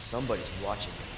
Somebody's watching me.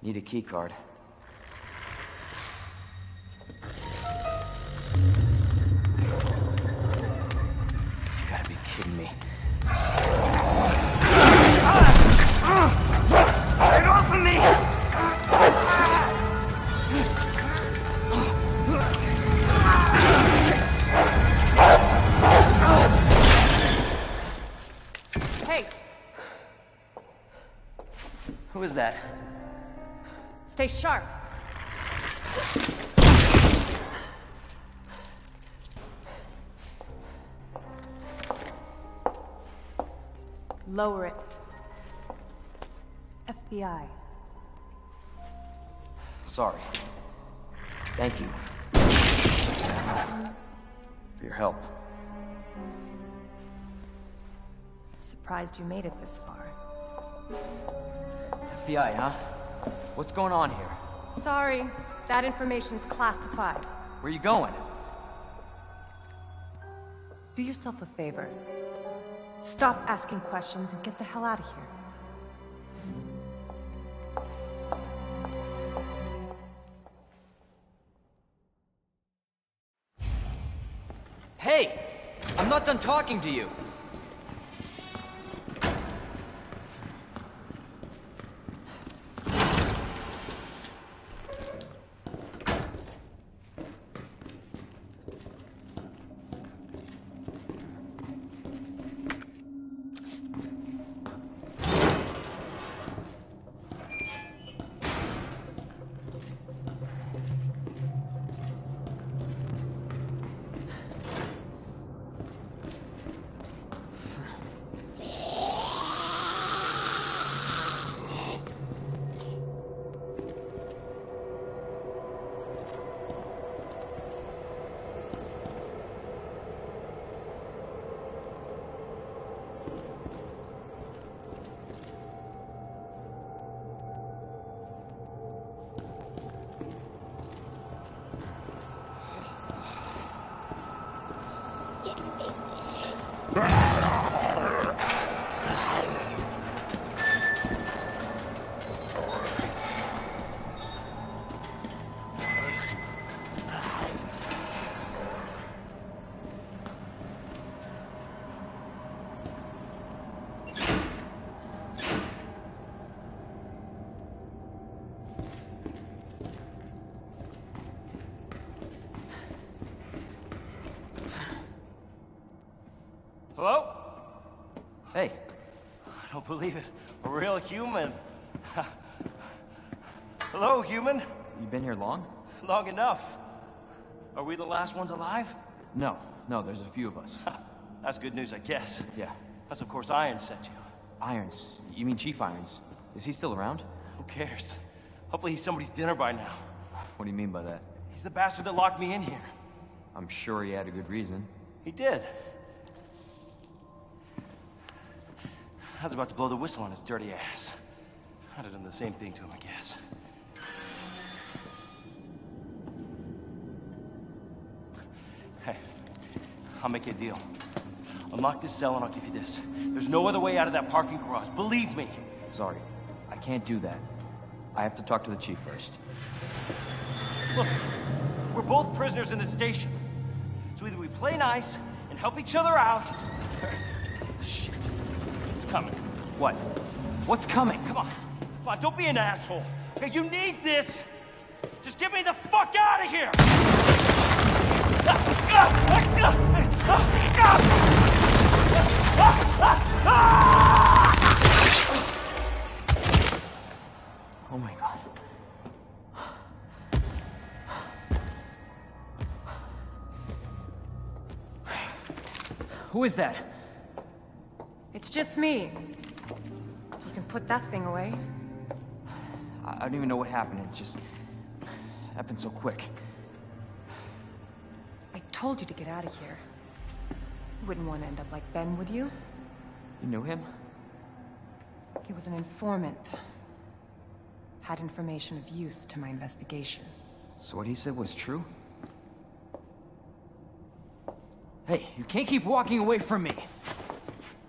Need a key card. You gotta be kidding me. Get off of me! Hey! Who is that? Stay sharp. Lower it. FBI. Sorry. Thank you. For your help. Surprised you made it this far. FBI, huh? What's going on here? Sorry, that information's classified. Where you going? Do yourself a favor. Stop asking questions and get the hell out of here. Hey! I'm not done talking to you! Hello? Hey, I don't believe it. A real human. Hello, human. you been here long? Long enough. Are we the last ones alive? No, there's a few of us. That's good news, I guess. Yeah. That's of course Irons sent you. Irons? You mean Chief Irons? Is he still around? Who cares? Hopefully he's somebody's dinner by now. What do you mean by that? He's the bastard that locked me in here. I'm sure he had a good reason. He did. I was about to blow the whistle on his dirty ass. I'd have done the same thing to him, I guess. Hey, I'll make you a deal. Unlock this cell and I'll give you this. There's no other way out of that parking garage, believe me. Sorry, I can't do that. I have to talk to the chief first. Look, we're both prisoners in this station. So either we play nice and help each other out, or... Shit. It's coming. What? What's coming? Come on, don't be an asshole. Okay, you need this. Just get me the fuck out of here! Oh my god. Who is that? It's just me. So you can put that thing away. I don't even know what happened. It just happened so quick. I told you to get out of here. You wouldn't want to end up like Ben, would you? You knew him? He was an informant. Had information of use to my investigation. So what he said was true? Hey, you can't keep walking away from me!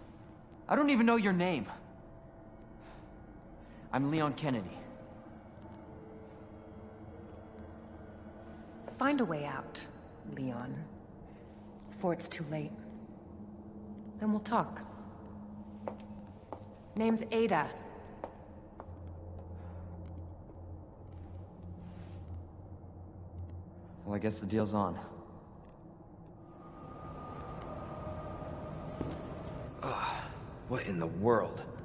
I don't even know your name. I'm Leon Kennedy. find a way out, Leon. Before it's too late. Then we'll talk. Name's Ada. Well, I guess the deal's on. What in the world?